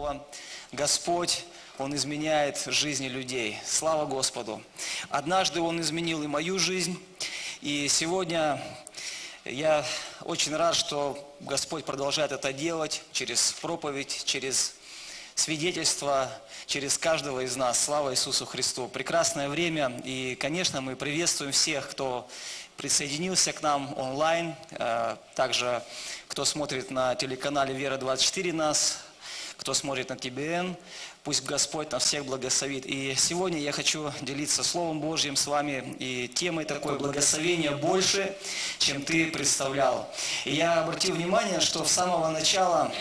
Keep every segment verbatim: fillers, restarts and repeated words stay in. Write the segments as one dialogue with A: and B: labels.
A: что Господь, Он изменяет жизни людей. Слава Господу! Однажды Он изменил и мою жизнь, и сегодня я очень рад, что Господь продолжает это делать через проповедь, через свидетельство, через каждого из нас. Слава Иисусу Христу! Прекрасное время, и, конечно, мы приветствуем всех, кто присоединился к нам онлайн, также кто смотрит на телеканале Вера двадцать четыре нас, кто смотрит на Ти Би Эн. Пусть Господь нас всех благословит. И сегодня я хочу делиться Словом Божьим с вами и темой такое благословение больше, чем ты представлял. И я обратил внимание, что с самого начала,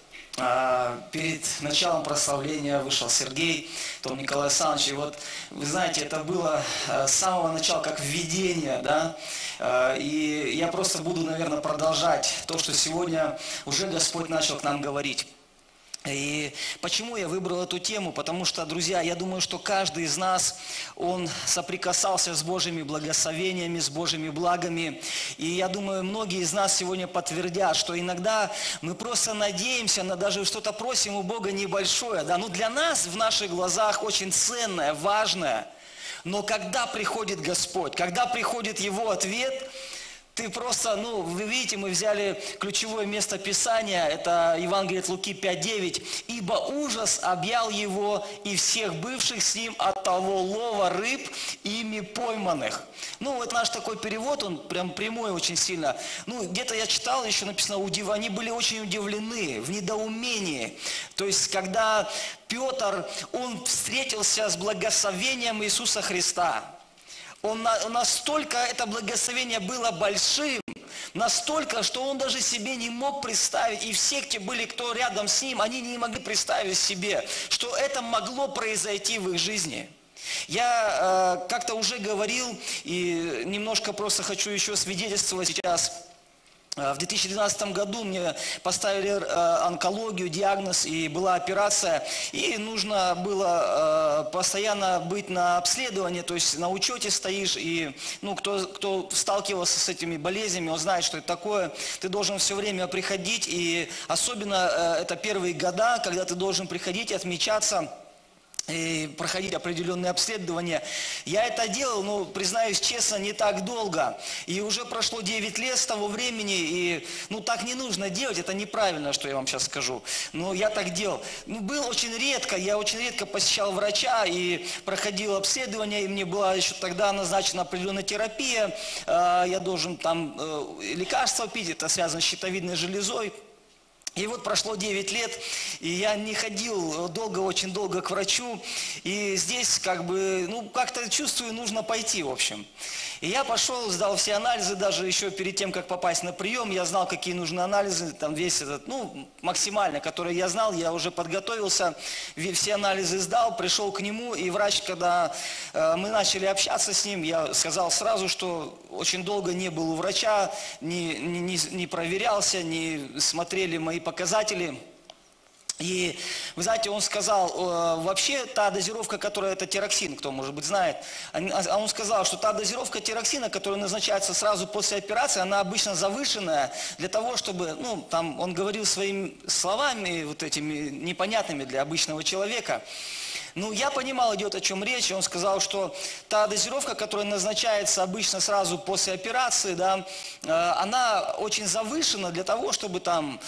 A: перед началом прославления вышел Сергей, Том Николай Александрович. И вот, вы знаете, это было с самого начала как введение, да. И я просто буду, наверное, продолжать то, что сегодня уже Господь начал к нам говорить. И почему я выбрал эту тему? Потому что, друзья, я думаю, что каждый из нас, он соприкасался с Божьими благословениями, с Божьими благами. И я думаю, многие из нас сегодня подтвердят, что иногда мы просто надеемся, на даже что-то просим у Бога небольшое. Да? Ну, для нас, в наших глазах, очень ценное, важное. Но когда приходит Господь, когда приходит Его ответ, ты просто, ну, вы видите, мы взяли ключевое место Писания, это Евангелие от Луки пять девять. «Ибо ужас объял его и всех бывших с ним от того лова рыб, ими пойманных». Ну, вот наш такой перевод, он прям прямой очень сильно. Ну, где-то я читал, еще написано, удив... они были очень удивлены, в недоумении. То есть, когда Петр, он встретился с благословением Иисуса Христа. Он настолько, это благословение было большим, настолько, что он даже себе не мог представить, и все, кто были, кто рядом с ним, они не могли представить себе, что это могло произойти в их жизни. Я э, как-то уже говорил, и немножко просто хочу еще свидетельствовать сейчас. В две тысячи двенадцатом году мне поставили онкологию, диагноз, и была операция, и нужно было постоянно быть на обследовании, то есть на учете стоишь, и ну, кто, кто сталкивался с этими болезнями, он знает, что это такое. Ты должен все время приходить, и особенно это первые года, когда ты должен приходить и отмечаться, и проходить определенные обследования. Я это делал, но, признаюсь честно, не так долго. И уже прошло девять лет с того времени, и ну так не нужно делать, это неправильно, что я вам сейчас скажу. Но я так делал. Ну, было очень редко, я очень редко посещал врача и проходил обследование, и мне была еще тогда назначена определенная терапия. Я должен там лекарства пить, это связано с щитовидной железой. И вот прошло девять лет, и я не ходил долго, очень долго к врачу, и здесь как бы, ну, как-то чувствую, нужно пойти, в общем. И я пошел, сдал все анализы, даже еще перед тем, как попасть на прием, я знал, какие нужны анализы, там весь этот, ну, максимально, который я знал, я уже подготовился, все анализы сдал, пришел к нему, и врач, когда э, мы начали общаться с ним, я сказал сразу, что очень долго не был у врача, не, не, не проверялся, не смотрели мои показатели. И, вы знаете, он сказал, э, вообще та дозировка, которая, это тироксин, кто, может быть, знает, а он сказал, что та дозировка тироксина, которая назначается сразу после операции, она обычно завышенная для того, чтобы, ну, там, он говорил своими словами, вот этими непонятными для обычного человека. Ну, я понимал, идет о чем речь, и он сказал, что та дозировка, которая назначается обычно сразу после операции, да, э, она очень завышена для того, чтобы там,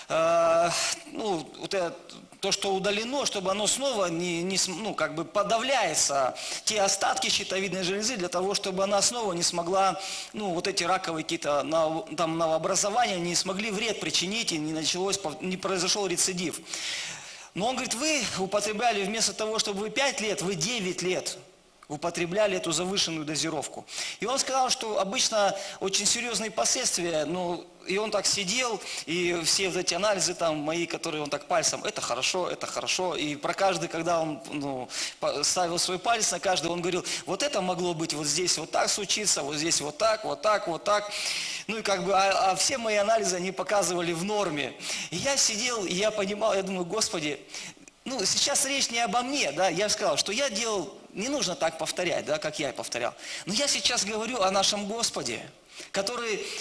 A: э, ну, вот это, то, что удалено, чтобы оно снова не, не, ну, как бы подавляется, те остатки щитовидной железы, для того, чтобы она снова не смогла, ну, вот эти раковые какие-то там новообразования не смогли вред причинить, и не началось, не произошел рецидив. Но он говорит, вы употребляли вместо того, чтобы вы пять лет, вы девять лет употребляли эту завышенную дозировку. И он сказал, что обычно очень серьезные последствия, ну, и он так сидел, и все вот эти анализы там мои, которые он так пальцем, это хорошо, это хорошо, и про каждый, когда он, ну, ставил свой палец на каждый, он говорил, вот это могло быть вот здесь вот так случиться, вот здесь вот так, вот так, вот так. Ну и как бы, а, а все мои анализы, они показывали в норме. И я сидел, и я понимал, я думаю, Господи, ну сейчас речь не обо мне, да, я сказал, что я делал, не нужно так повторять, да, как я и повторял. Но я сейчас говорю о нашем Господе, который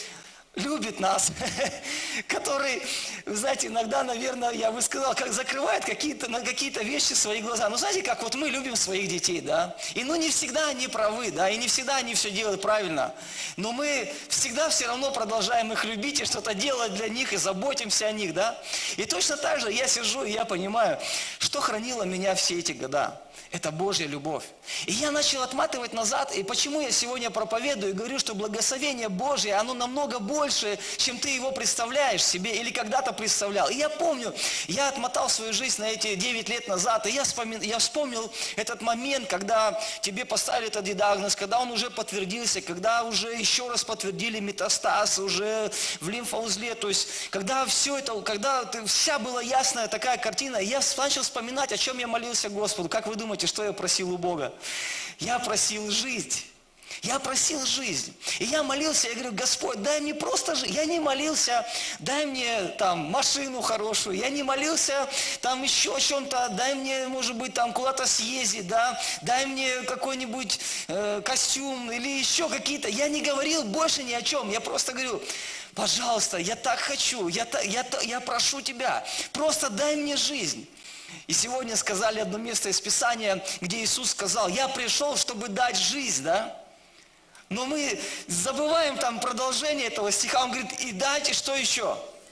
A: любит нас, который, вы знаете, иногда, наверное, я бы сказал, как закрывает какие-то, на какие-то вещи свои глаза. Ну, знаете, как вот мы любим своих детей, да? И ну не всегда они правы, да, и не всегда они все делают правильно. Но мы всегда все равно продолжаем их любить и что-то делать для них, и заботимся о них, да? И точно так же я сижу, и я понимаю, что хранило меня все эти года. Это Божья любовь. И я начал отматывать назад, и почему я сегодня проповедую и говорю, что благословение Божье, оно намного больше, чем ты его представляешь себе или когда-то представлял. И я помню, я отмотал свою жизнь на эти девять лет назад, и я вспомнил, я вспомнил этот момент, когда тебе поставили этот диагноз, когда он уже подтвердился, когда уже еще раз подтвердили метастаз, уже в лимфоузле, то есть когда все это, когда вся была ясная такая картина, я начал вспоминать, о чем я молился Господу. Как вы думаете, что я просил у Бога? Я просил жизнь. Я просил жизнь. И я молился, я говорю: Господь, дай мне просто жизнь. Я не молился, дай мне там машину хорошую. Я не молился там еще о чем-то, дай мне, может быть, там куда-то съездить, да, дай мне какой-нибудь э, костюм или еще какие-то. Я не говорил больше ни о чем. Я просто говорю: пожалуйста, я так хочу, я, я, я прошу Тебя, просто дай мне жизнь. И сегодня сказали одно место из Писания, где Иисус сказал: я пришел, чтобы дать жизнь, да? Но мы забываем там продолжение этого стиха. Он говорит: и дайте что еще?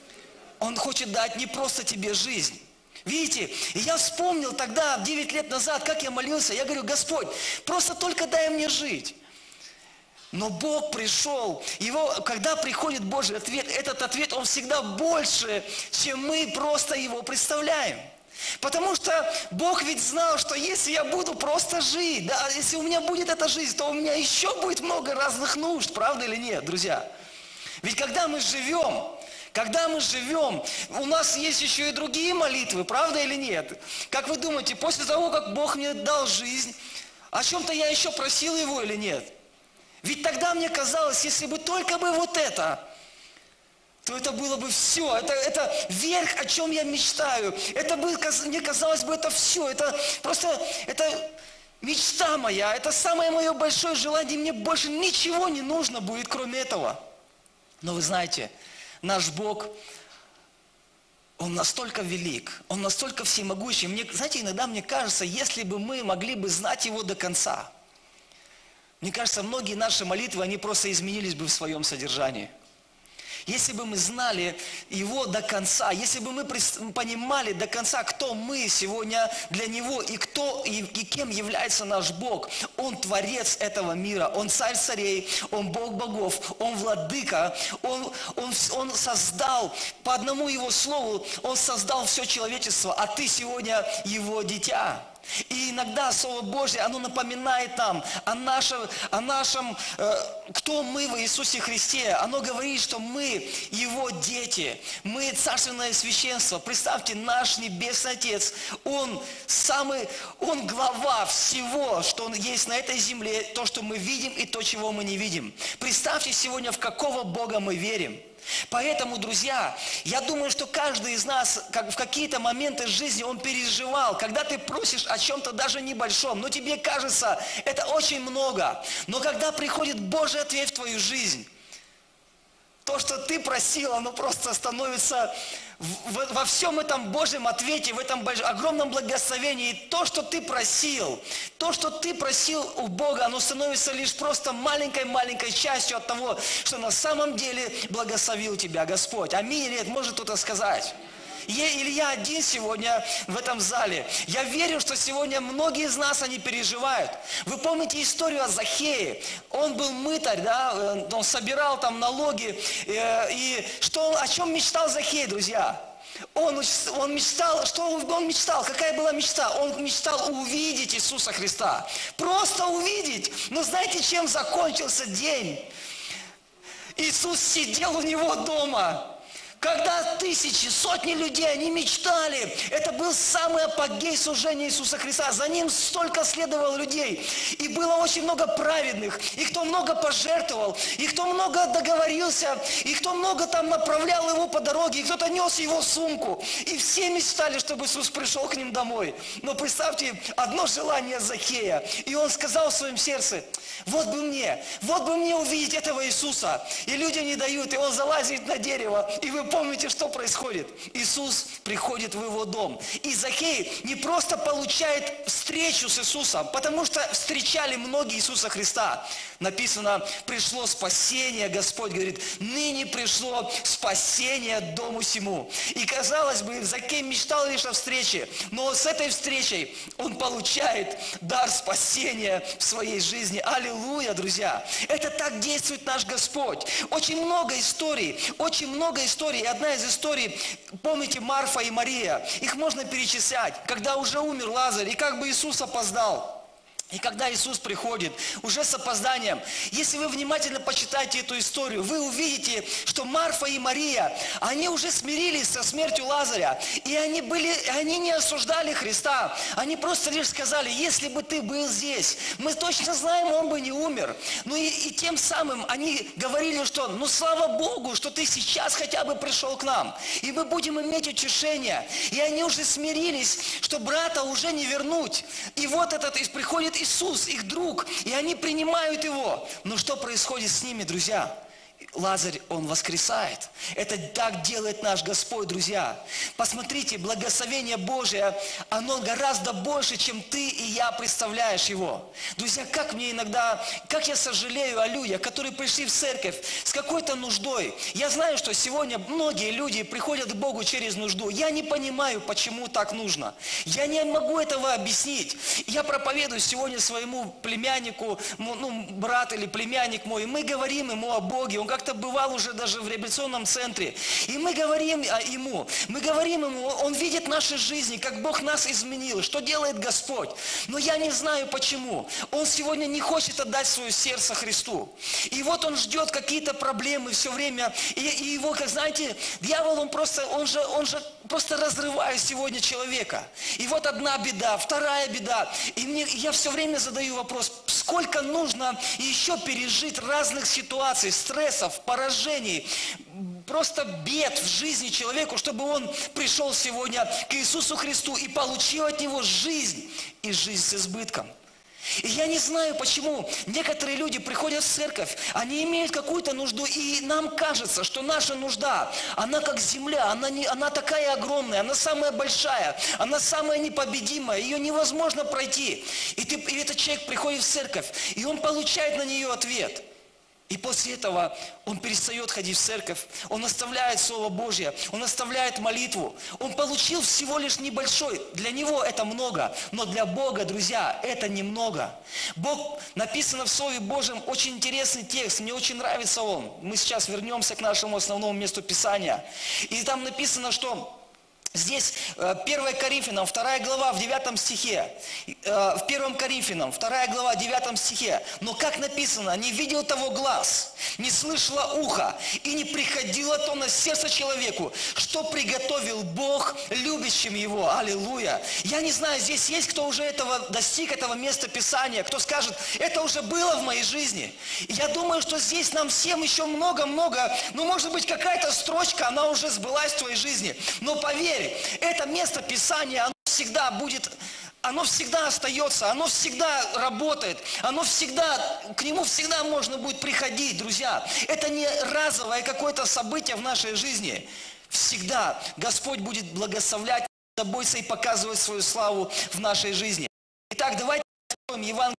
A: Он хочет дать не просто тебе жизнь. Видите, и я вспомнил тогда, девять лет назад, как я молился. Я говорю: Господь, просто только дай мне жить. Но Бог пришел, его, когда приходит Божий ответ, этот ответ, он всегда больше, чем мы просто его представляем. Потому что Бог ведь знал, что если я буду просто жить, да, если у меня будет эта жизнь, то у меня еще будет много разных нужд, правда или нет, друзья? Ведь когда мы живем, когда мы живем, у нас есть еще и другие молитвы, правда или нет? Как вы думаете, после того, как Бог мне дал жизнь, о чем-то я еще просил Его или нет? Ведь тогда мне казалось, если бы только бы вот это, то это было бы все. Это, это верх, о чем я мечтаю. Это бы, мне казалось бы, это все. Это просто, это мечта моя. Это самое мое большое желание. Мне больше ничего не нужно будет, кроме этого. Но вы знаете, наш Бог, Он настолько велик, Он настолько всемогущий. Мне, знаете, иногда мне кажется, если бы мы могли бы знать Его до конца, мне кажется, многие наши молитвы, они просто изменились бы в своем содержании. Если бы мы знали Его до конца, если бы мы понимали до конца, кто мы сегодня для Него и кто и, и кем является наш Бог. Он творец этого мира, Он царь царей, Он Бог богов, Он владыка, Он, он, он создал, по одному Его слову, Он создал все человечество, а ты сегодня Его дитя. И иногда Слово Божье, оно напоминает нам о нашем, о нашем э, кто мы в Иисусе Христе. Оно говорит, что мы Его дети, мы царственное священство. Представьте, наш Небесный Отец, Он самый, Он глава всего, что Он есть на этой земле, то, что мы видим и то, чего мы не видим. Представьте сегодня, в какого Бога мы верим. Поэтому, друзья, я думаю, что каждый из нас как в какие-то моменты жизни он переживал, когда ты просишь о чем-то даже небольшом, но тебе кажется, это очень много. Но когда приходит Божий ответ в твою жизнь, то, что ты просил, оно просто становится в, во всем этом Божьем ответе, в этом огромном благословении. И то, что ты просил, то, что ты просил у Бога, оно становится лишь просто маленькой-маленькой частью от того, что на самом деле благословил тебя Господь. Аминь или нет? Может кто-то сказать? Или я один сегодня в этом зале. Я верю, что сегодня многие из нас, они переживают. Вы помните историю о Захее? Он был мытарь, да? Он собирал там налоги. И что он, о чем мечтал Захей, друзья? Он, он мечтал, что он мечтал? Какая была мечта? Он мечтал увидеть Иисуса Христа. Просто увидеть. Но знаете, чем закончился день? Иисус сидел у него дома. Когда тысячи, сотни людей, они мечтали. Это был самый апогей служения Иисуса Христа. За ним столько следовало людей. И было очень много праведных. И кто много пожертвовал, и кто много договорился, и кто много там направлял его по дороге, и кто-то нес его сумку. И все мечтали, чтобы Иисус пришел к ним домой. Но представьте, одно желание Захея. И он сказал в своем сердце: вот бы мне, вот бы мне увидеть этого Иисуса. И люди не дают, и он залазит на дерево. И вы помните, что происходит? Иисус приходит в его дом. И Захей не просто получает встречу с Иисусом, потому что встречали многие Иисуса Христа. Написано: пришло спасение, Господь говорит, ныне пришло спасение дому сему. И казалось бы, Захей мечтал лишь о встрече, но с этой встречей он получает дар спасения в своей жизни. Аллилуйя, друзья! Это так действует наш Господь. Очень много историй, очень много историй. И одна из историй, помните, Марфа и Мария, их можно перечислять, когда уже умер Лазарь, и как бы Иисус опоздал. И когда Иисус приходит, уже с опозданием, если вы внимательно почитаете эту историю, вы увидите, что Марфа и Мария, они уже смирились со смертью Лазаря. И они, были, они не осуждали Христа. Они просто лишь сказали: если бы ты был здесь, мы точно знаем, он бы не умер. Ну и, и тем самым они говорили, что ну слава Богу, что ты сейчас хотя бы пришел к нам. И мы будем иметь утешение. И они уже смирились, что брата уже не вернуть. И вот этот приходит Иисус, их друг, и они принимают его. Но что происходит с ними, друзья? Лазарь, он воскресает. Это так делает наш Господь, друзья. Посмотрите, благословение Божие, оно гораздо больше, чем ты и я представляешь его. Друзья, как мне иногда, как я сожалею о людях, которые пришли в церковь с какой-то нуждой. Я знаю, что сегодня многие люди приходят к Богу через нужду. Я не понимаю, почему так нужно. Я не могу этого объяснить. Я проповедую сегодня своему племяннику, ну, брат или племянник мой, и мы говорим ему о Боге. Он как-то бывал уже даже в реабилитационном центре. И мы говорим ему, мы говорим ему, он видит наши жизни, как Бог нас изменил, что делает Господь. Но я не знаю почему. Он сегодня не хочет отдать свое сердце Христу. И вот он ждет какие-то проблемы все время. И, и его, как знаете, дьявол, он просто, он же, он же просто разрывает сегодня человека. И вот одна беда, вторая беда. И мне, я все время задаю вопрос, сколько нужно еще пережить разных ситуаций, стрессов, поражений, просто бед в жизни человеку, чтобы он пришел сегодня к Иисусу Христу и получил от Него жизнь, и жизнь с избытком. И я не знаю, почему некоторые люди приходят в церковь, они имеют какую-то нужду, и нам кажется, что наша нужда, она как земля, она, не, она такая огромная, она самая большая, она самая непобедимая, ее невозможно пройти. И, ты, и этот человек приходит в церковь, и он получает на нее ответ. И после этого он перестает ходить в церковь, он оставляет Слово Божье, он оставляет молитву. Он получил всего лишь небольшой, для него это много, но для Бога, друзья, это немного. Бог, написано в Слове Божьем, очень интересный текст, мне очень нравится он. Мы сейчас вернемся к нашему основному месту Писания. И там написано, что... Здесь первое Коринфянам, вторая глава, в девятом стихе. В первом Коринфянам, вторая глава, в девятом стихе. Но как написано, не видел того глаз, не слышало ухо, и не приходило то на сердце человеку, что приготовил Бог любящим его. Аллилуйя. Я не знаю, здесь есть кто уже этого достиг, этого места Писания, кто скажет, это уже было в моей жизни. И я думаю, что здесь нам всем еще много-много, ну может быть какая-то строчка, она уже сбылась в твоей жизни. Но поверь, это место Писания, оно всегда будет, оно всегда остается, оно всегда работает, оно всегда, к нему всегда можно будет приходить, друзья. Это не разовое какое-то событие в нашей жизни. Всегда Господь будет благословлять, заботиться и показывать свою славу в нашей жизни. Итак, давайте откроем Евангелие.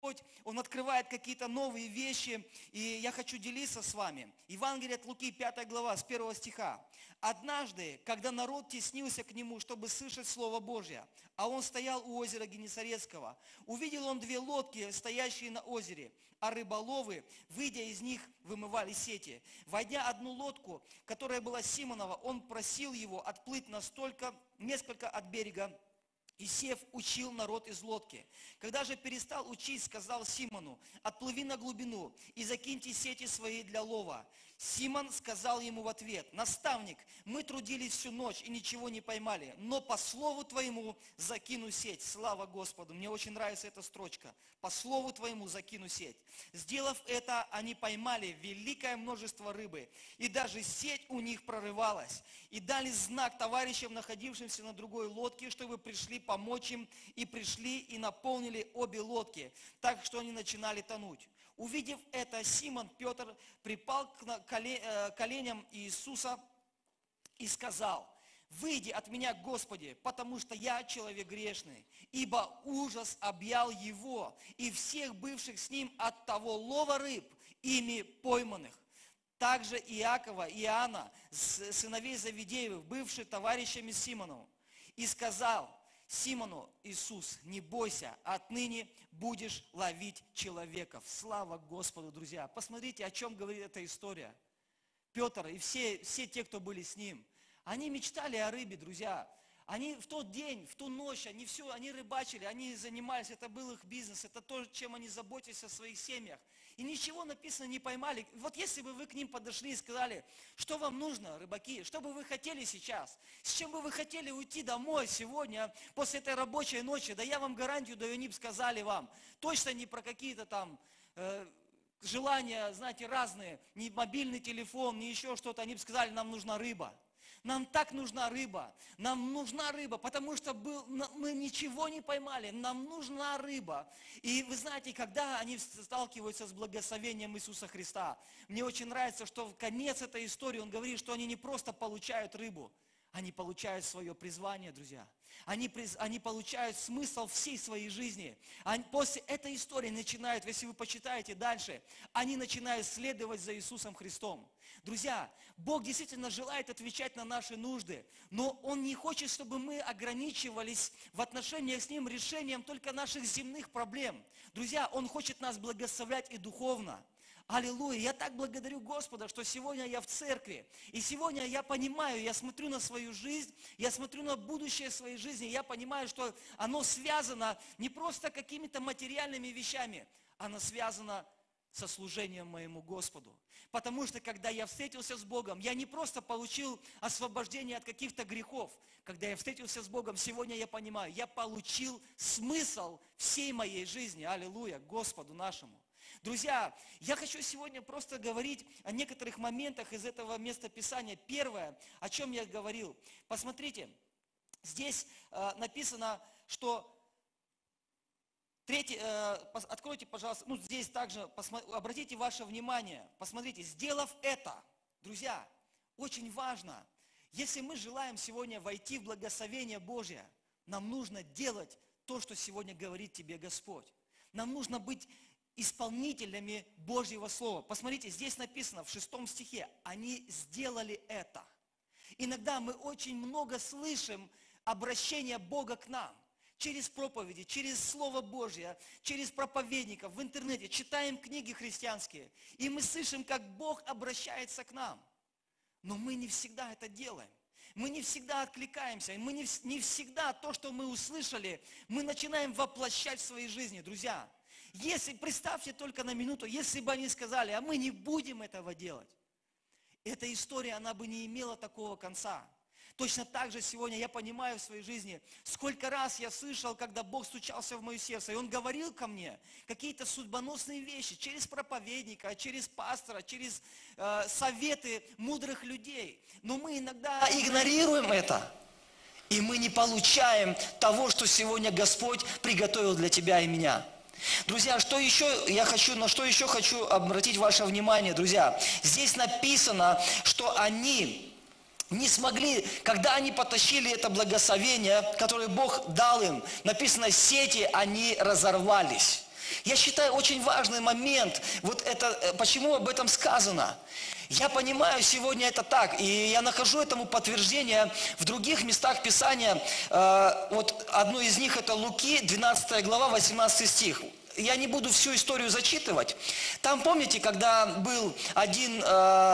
B: Он открывает какие-то новые вещи, и я хочу делиться с вами. Евангелие от Луки, пятая глава, с первого стиха. «Однажды, когда народ теснился к нему, чтобы слышать Слово Божье, а он стоял у озера Генесарецкого, увидел он две лодки, стоящие на озере, а рыболовы, выйдя из них, вымывали сети. Войдя одну лодку, которая была Симонова, он просил его отплыть настолько, несколько от берега, и, сев, учил народ из лодки. Когда же перестал учить, сказал Симону: отплыви на глубину и закиньте сети свои для лова. Симон сказал ему в ответ: наставник, мы трудились всю ночь и ничего не поймали, но по слову твоему закину сеть. Слава Господу! Мне очень нравится эта строчка. По слову твоему закину сеть. Сделав это, они поймали великое множество рыбы, и даже сеть у них прорывалась. И дали знак товарищам, находившимся на другой лодке, чтобы пришли помочь им, и пришли и наполнили обе лодки, так что они начинали тонуть. Увидев это, Симон Петр припал к коленям Иисуса и сказал: выйди от меня, Господи, потому что я человек грешный. Ибо ужас объял его и всех бывших с ним от того лова рыб, ими пойманных. Также Иакова и Иоанна, сыновей Завидеевых, бывших товарищами Симонову. И сказал Симону Иисус: не бойся, отныне будешь ловить человеков. Слава Господу, друзья! Посмотрите, о чем говорит эта история. Петр и все, все те, кто были с ним, они мечтали о рыбе, друзья. Они в тот день, в ту ночь, они все, они рыбачили, они занимались, это был их бизнес, это то, чем они заботились о своих семьях. И ничего написано не поймали. Вот если бы вы к ним подошли и сказали: что вам нужно, рыбаки, что бы вы хотели сейчас, с чем бы вы хотели уйти домой сегодня, после этой рабочей ночи, да я вам гарантию даю, они бы сказали вам, точно не про какие-то там э, желания, знаете, разные, ни мобильный телефон, ни еще что-то, они бы сказали: нам нужна рыба. Нам так нужна рыба, нам нужна рыба, потому что был, мы ничего не поймали, нам нужна рыба. И вы знаете, когда они сталкиваются с благословением Иисуса Христа, мне очень нравится, что в конец этой истории он говорит, что они не просто получают рыбу, они получают свое призвание, друзья. Они, они получают смысл всей своей жизни. Они, после этой истории начинают, если вы почитаете дальше, они начинают следовать за Иисусом Христом. Друзья, Бог действительно желает отвечать на наши нужды, но Он не хочет, чтобы мы ограничивались в отношениях с Ним решением только наших земных проблем. Друзья, Он хочет нас благословлять и духовно. Аллилуйя! Я так благодарю Господа, что сегодня я в церкви. И сегодня я понимаю, я смотрю на свою жизнь, я смотрю на будущее своей жизни, я понимаю, что оно связано не просто какими-то материальными вещами, оно связано со служением моему Господу. Потому что, когда я встретился с Богом, я не просто получил освобождение от каких-то грехов. Когда я встретился с Богом, сегодня я понимаю, я получил смысл всей моей жизни. Аллилуйя! Господу нашему. Друзья, я хочу сегодня просто говорить о некоторых моментах из этого местописания. Первое, о чем я говорил. Посмотрите, здесь э, написано, что... Третий, э, откройте, пожалуйста, ну здесь также, посмотри, обратите ваше внимание, посмотрите, сделав это, друзья, очень важно, если мы желаем сегодня войти в благословение Божье, нам нужно делать то, что сегодня говорит тебе Господь. Нам нужно быть исполнителями Божьего Слова. Посмотрите, здесь написано в шестом стихе, они сделали это. Иногда мы очень много слышим обращения Бога к нам. Через проповеди, через Слово Божье, через проповедников, в интернете, читаем книги христианские, и мы слышим, как Бог обращается к нам. Но мы не всегда это делаем. Мы не всегда откликаемся, мы не, не всегда то, что мы услышали, мы начинаем воплощать в своей жизни, друзья. Если, представьте только на минуту, если бы они сказали: а мы не будем этого делать, эта история, она бы не имела такого конца. Точно так же сегодня я понимаю в своей жизни, сколько раз я слышал, когда Бог стучался в мое сердце, и Он говорил ко мне какие-то судьбоносные вещи через проповедника, через пастора, через э, советы мудрых людей. Но мы иногда игнорируем это, и мы не получаем того, что сегодня Господь приготовил для тебя и меня. Друзья, что еще я хочу, на что еще хочу обратить ваше внимание, друзья. Здесь написано, что они не смогли, когда они потащили это благословение, которое Бог дал им, написано, сети, они разорвались.
A: Я считаю, очень важный момент, вот это, почему об этом сказано. Я понимаю, сегодня это так, и я нахожу этому подтверждение в других местах Писания. Вот одно из них это Луки, двенадцатая глава, восемнадцатый стих. Я не буду всю историю зачитывать. Там, помните, когда был один,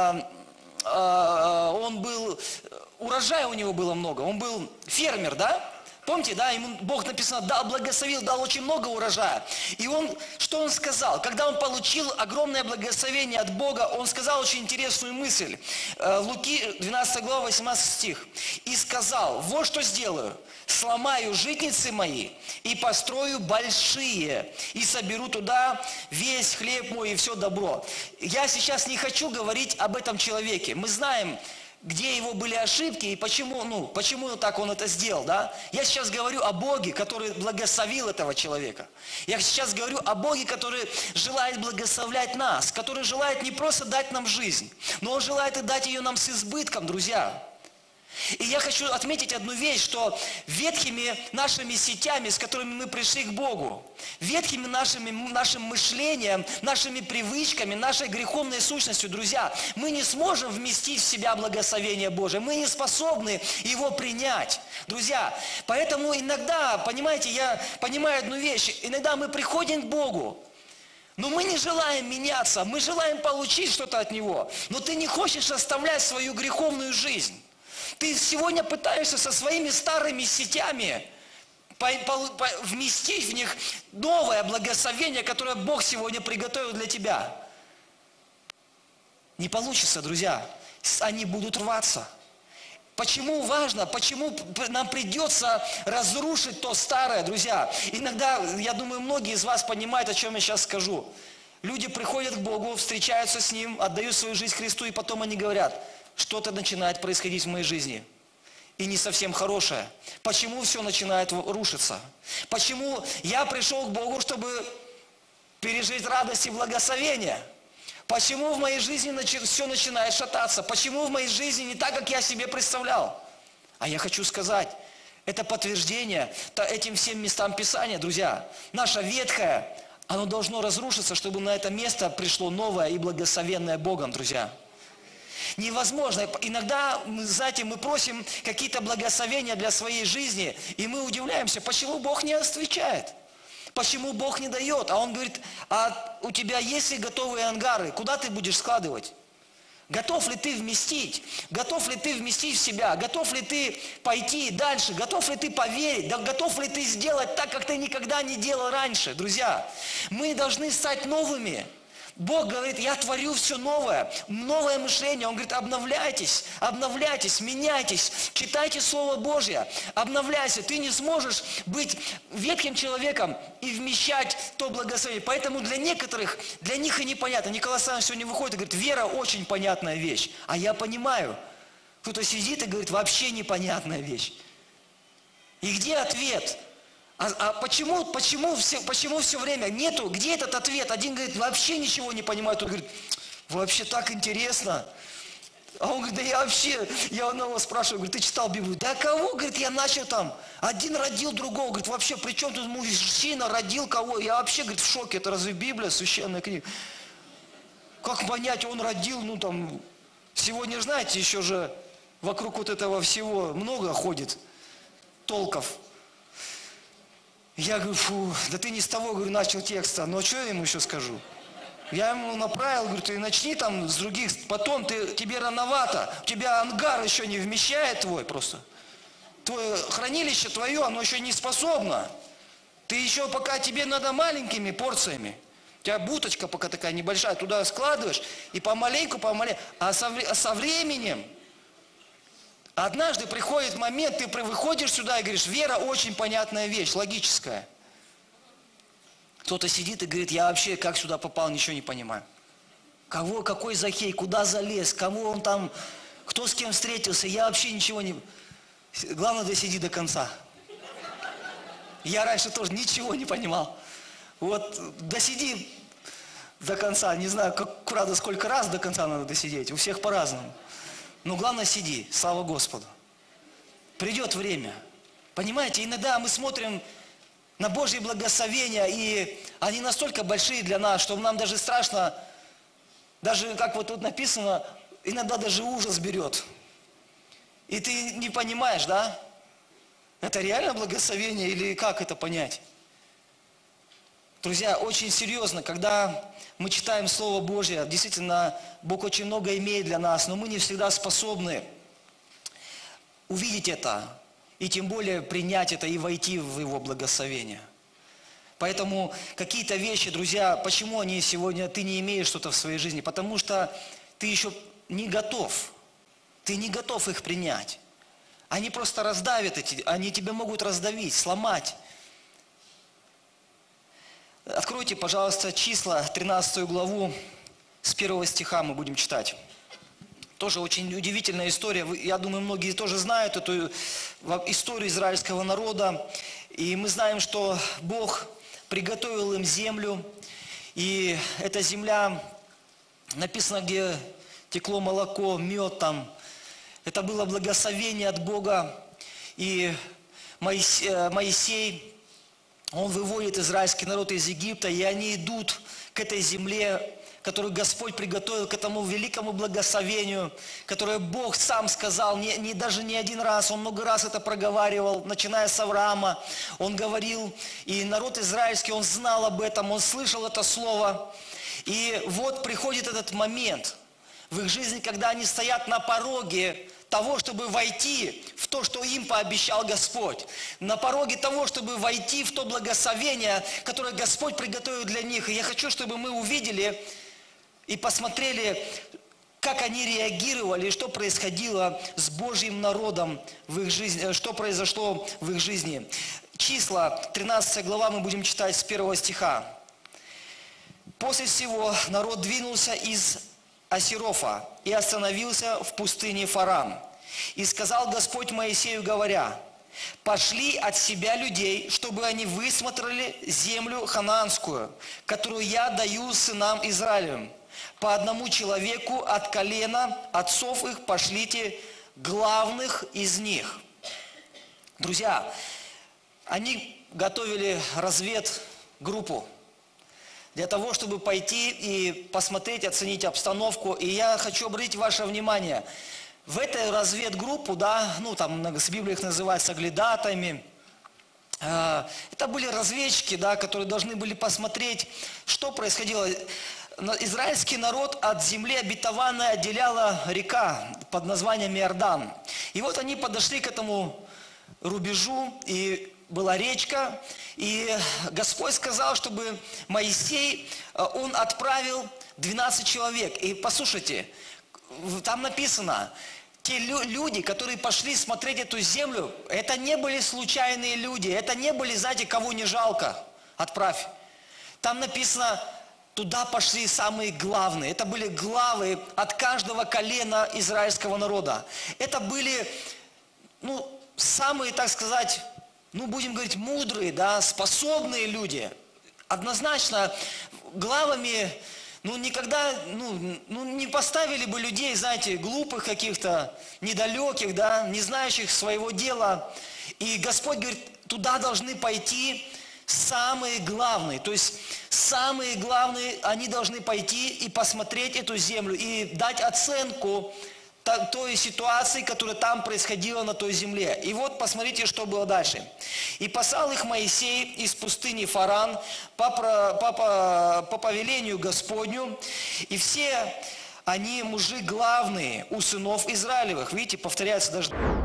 A: он был, урожая у него было много, он был фермер, да? Помните, да, ему Бог написано, дал, благословил, дал очень много урожая. И он, что он сказал? Когда он получил огромное благословение от Бога, он сказал очень интересную мысль. Луки, двенадцатая глава, восемнадцатый стих. «И сказал, вот что сделаю, сломаю житницы мои и построю большие, и соберу туда весь хлеб мой и все добро». Я сейчас не хочу говорить об этом человеке. Мы знаем, где его были ошибки и почему, ну, почему так он это сделал, да? Я сейчас говорю о Боге, который благословил этого человека. Я сейчас говорю о Боге, который желает благословлять нас, который желает не просто дать нам жизнь, но Он желает и дать ее нам с избытком, друзья. И я хочу отметить одну вещь, что ветхими нашими сетями, с которыми мы пришли к Богу, ветхими нашими, нашим мышлением, нашими привычками, нашей греховной сущностью, друзья, мы не сможем вместить в себя благословение Божие, мы не способны его принять, друзья. Поэтому иногда, понимаете, я понимаю одну вещь, иногда мы приходим к Богу, но мы не желаем меняться, мы желаем получить что-то от Него, но ты не хочешь оставлять свою греховную жизнь. Ты сегодня пытаешься со своими старыми сетями вместить в них новое благословение, которое Бог сегодня приготовил для тебя. Не получится, друзья. Они будут рваться. Почему важно? Почему нам придется разрушить то старое, друзья? Иногда, я думаю, многие из вас понимают, о чем я сейчас скажу. Люди приходят к Богу, встречаются с Ним, отдают свою жизнь Христу, и потом они говорят: что-то начинает происходить в моей жизни. И не совсем хорошее. Почему все начинает рушиться? Почему я пришел к Богу, чтобы пережить радость и благословение? Почему в моей жизни все начинает шататься? Почему в моей жизни не так, как я себе представлял? А я хочу сказать, это подтверждение этим всем местам Писания, друзья. Наше ветхое, оно должно разрушиться, чтобы на это место пришло новое и благословенное Богом, друзья. Невозможно. Иногда, знаете, мы просим какие-то благословения для своей жизни, и мы удивляемся, почему Бог не отвечает, почему Бог не дает. А Он говорит: а у тебя есть ли готовые ангары, куда ты будешь складывать? Готов ли ты вместить? Готов ли ты вместить в себя? Готов ли ты пойти дальше? Готов ли ты поверить? Да готов ли ты сделать так, как ты никогда не делал раньше? Друзья, мы должны стать новыми. Бог говорит: я творю все новое, новое мышление. Он говорит: обновляйтесь, обновляйтесь, меняйтесь, читайте Слово Божье, обновляйся. Ты не сможешь быть ветхим человеком и вмещать то благословение. Поэтому для некоторых, для них и непонятно. Николай Александрович сегодня выходит и говорит: вера очень понятная вещь. А я понимаю. Кто-то сидит и говорит: вообще непонятная вещь. И где ответ? А, а почему, почему, все, почему все время нету? Где этот ответ? Один говорит: вообще ничего не понимаю. Тот говорит: вообще так интересно. А он говорит: да я вообще, я одного спрашиваю, говорит: ты читал Библию? Да кого? Говорит: я начал там. Один родил другого. Говорит: вообще, при чем тут мужчина родил кого? Я вообще, говорит, в шоке. Это разве Библия, священная книга? Как понять, он родил, ну там, сегодня, знаете, еще же вокруг вот этого всего много ходит толков. Я говорю: фу, да ты не с того, говорю, начал текста, но что я ему еще скажу? Я ему направил, говорю: ты начни там с других, потом ты, тебе рановато, у тебя ангар еще не вмещает твой просто. Твое хранилище твое, оно еще не способно. Ты еще пока, тебе надо маленькими порциями. У тебя буточка пока такая небольшая, туда складываешь и помаленьку, помаленьку. А со, а со временем, однажды приходит момент, ты выходишь сюда и говоришь: вера очень понятная вещь, логическая. Кто-то сидит и говорит: я вообще как сюда попал, ничего не понимаю. Кого, какой Захей, куда залез, кому он там, кто с кем встретился, я вообще ничего не... Главное, досиди до конца. Я раньше тоже ничего не понимал. Вот досиди до конца, не знаю, как, правда, сколько раз до конца надо досидеть, у всех по-разному. Но главное, сиди, слава Господу. Придет время. Понимаете, иногда мы смотрим на Божье благословение, и они настолько большие для нас, что нам даже страшно, даже как вот тут написано, иногда даже ужас берет. И ты не понимаешь, да? Это реально благословение или как это понять? Друзья, очень серьезно, когда мы читаем Слово Божье, действительно, Бог очень много имеет для нас, но мы не всегда способны увидеть это, и тем более принять это и войти в Его благословение. Поэтому какие-то вещи, друзья, почему они сегодня, ты не имеешь что-то в своей жизни? Потому что ты еще не готов. Ты не готов их принять. Они просто раздавят эти, они тебя могут раздавить, сломать. Откройте, пожалуйста, числа, тринадцатую главу, с первого стиха мы будем читать. Тоже очень удивительная история. Я думаю, многие тоже знают эту историю израильского народа. И мы знаем, что Бог приготовил им землю. И эта земля, написано, где текло молоко, мед там. Это было благословение от Бога. И Моисей, он выводит израильский народ из Египта, и они идут к этой земле, которую Господь приготовил, к этому великому благословению, которое Бог сам сказал, не, не, даже не один раз, Он много раз это проговаривал, начиная с Авраама. Он говорил, и народ израильский, он знал об этом, он слышал это слово. И вот приходит этот момент в их жизни, когда они стоят на пороге того, чтобы войти в то, что им пообещал Господь. На пороге того, чтобы войти в то благословение, которое Господь приготовил для них. И я хочу, чтобы мы увидели и посмотрели, как они реагировали, что происходило с Божьим народом в их жизни, что произошло в их жизни. Числа, тринадцатая глава, мы будем читать с первого стиха. «После всего народ двинулся из Асирофа и остановился в пустыне Фаран. И сказал Господь Моисею, говоря: пошли от себя людей, чтобы они высмотрели землю ханаанскую, которую я даю сынам Израилевым. По одному человеку от колена отцов их пошлите главных из них». Друзья, они готовили разведгруппу для того, чтобы пойти и посмотреть, оценить обстановку. И я хочу обратить ваше внимание, в этой разведгруппу, да, ну там с Библией их называют соглядатаями, э, это были разведчики, да, которые должны были посмотреть, что происходило. Израильский народ от земли обетованной отделяла река под названием Иордан. И вот они подошли к этому рубежу, и была речка, и Господь сказал, чтобы Моисей, он отправил двенадцать человек. И послушайте, там написано, те люди, которые пошли смотреть эту землю, это не были случайные люди, это не были, знаете, кого не жалко, отправь. Там написано, туда пошли самые главные, это были главы от каждого колена израильского народа. Это были, ну, самые, так сказать, ну, будем говорить, мудрые, да, способные люди. Однозначно, главами, ну, никогда, ну, ну, не поставили бы людей, знаете, глупых каких-то, недалеких, да, не знающих своего дела. И Господь говорит, туда должны пойти самые главные. То есть, самые главные, они должны пойти и посмотреть эту землю, и дать оценку той ситуации, которая там происходила на той земле. И вот посмотрите, что было дальше. «И послал их Моисей из пустыни Фаран по, по, по, по повелению Господню, и все они мужи главные у сынов Израилевых». Видите, повторяется даже...